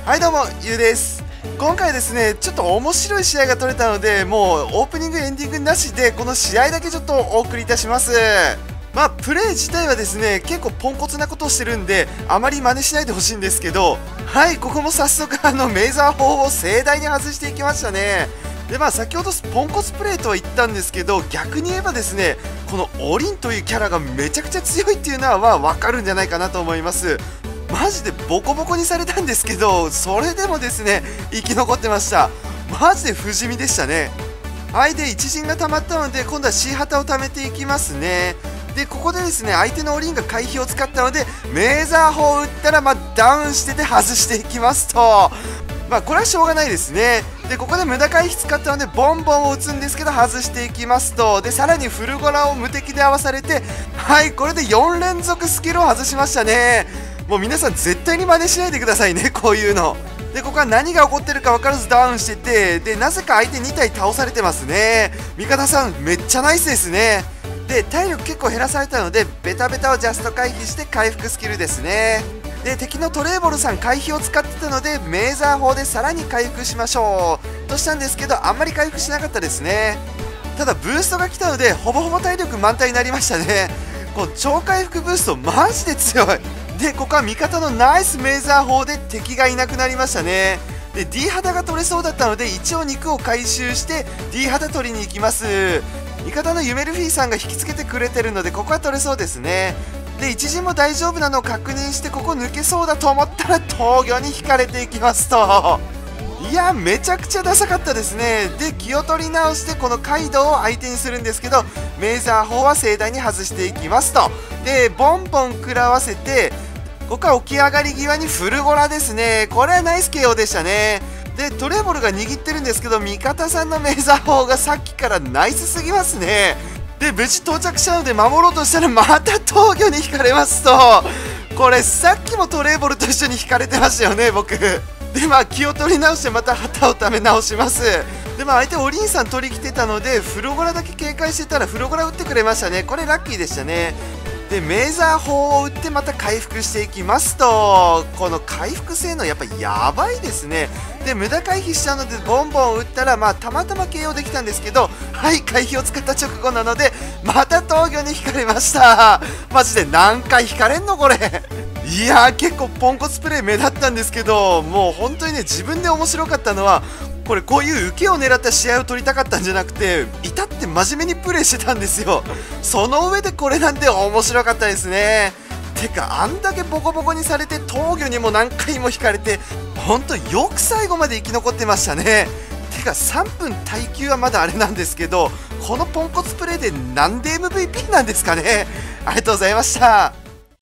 はいどうも、ゆうです。今回ですね、ちょっと面白い試合が取れたので、もうオープニングエンディングなしでこの試合だけちょっとお送りいたします。プレイ自体はですね、結構ポンコツなことをしてるんであまり真似しないでほしいんですけど、はい、ここも早速メイザー砲を盛大に外していきましたね。で先ほどポンコツプレイとは言ったんですけど、逆に言えばですね、このオリンというキャラがめちゃくちゃ強いっていうのは分かるんじゃないかなと思います。マジでボコボコにされたんですけど、それでもですね生き残ってました。マジで不死身でしたね。はい、で一陣が溜まったので今度は C 旗を貯めていきますね。でここでですね、相手のオリンが回避を使ったのでメーザー砲を打ったらダウンしてて外していきますと、これはしょうがないですね。でここで無駄回避使ったのでボンボンを打つんですけど外していきますと、でさらにフルゴラを無敵で合わされて、はい、これで4連続スキルを外しましたね。もう皆さん絶対に真似しないでくださいね、こういうの。でここは何が起こってるか分からずダウンしてて、でなぜか相手2体倒されてますね。味方さんめっちゃナイスですね。で体力結構減らされたのでベタベタをジャスト回避して回復スキルですね。で敵のトレーボルさん回避を使ってたのでメーザー砲でさらに回復しましょうとしたんですけど、あんまり回復しなかったですね。ただブーストが来たのでほぼほぼ体力満タンになりましたね。この超回復ブーストマジで強い。でここは味方のナイスメーザー砲で敵がいなくなりましたね。で D 肌が取れそうだったので一応肉を回収して D 肌取りに行きます。味方のユメルフィーさんが引きつけてくれてるのでここは取れそうですね。で一陣も大丈夫なのを確認して、ここ抜けそうだと思ったら闘魚に引かれていきますと、いやめちゃくちゃダサかったですね。で気を取り直してこのカイドウを相手にするんですけど、メーザー砲は盛大に外していきますと、でボンボン食らわせて、ここは起き上がり際にフルゴラですね。これはナイス KO でしたね。でトレボルが握ってるんですけど、味方さんのメーザー砲がさっきからナイスすぎますね。で無事到着したので守ろうとしたらまた闘魚に引かれますと、これさっきもトレーボルと一緒に引かれてましたよね僕。で気を取り直してまた旗をため直します。で相手オリンさん取り来てたのでフルゴラだけ警戒してたらフルゴラ打ってくれましたね。これラッキーでしたね。でメーザー砲を打ってまた回復していきますと、この回復性能やっぱやばいですね。で無駄回避したのでボンボン打ったらたまたま KO できたんですけど、はい回避を使った直後なのでまた闘魚に引かれました。マジで何回引かれんのこれ。いやー結構ポンコツプレイ目立ったんですけど、もう本当にね自分で面白かったのはこういう受けを狙った試合を取りたかったんじゃなくて、至って真面目にプレイしてたんですよ。その上でこれなんて面白かったですね。てかあんだけボコボコにされて闘魚にも何回も引かれて、ほんとよく最後まで生き残ってましたね。てか3分耐久はまだあれなんですけど、このポンコツプレイでなんで MVP なんですかね。ありがとうございました。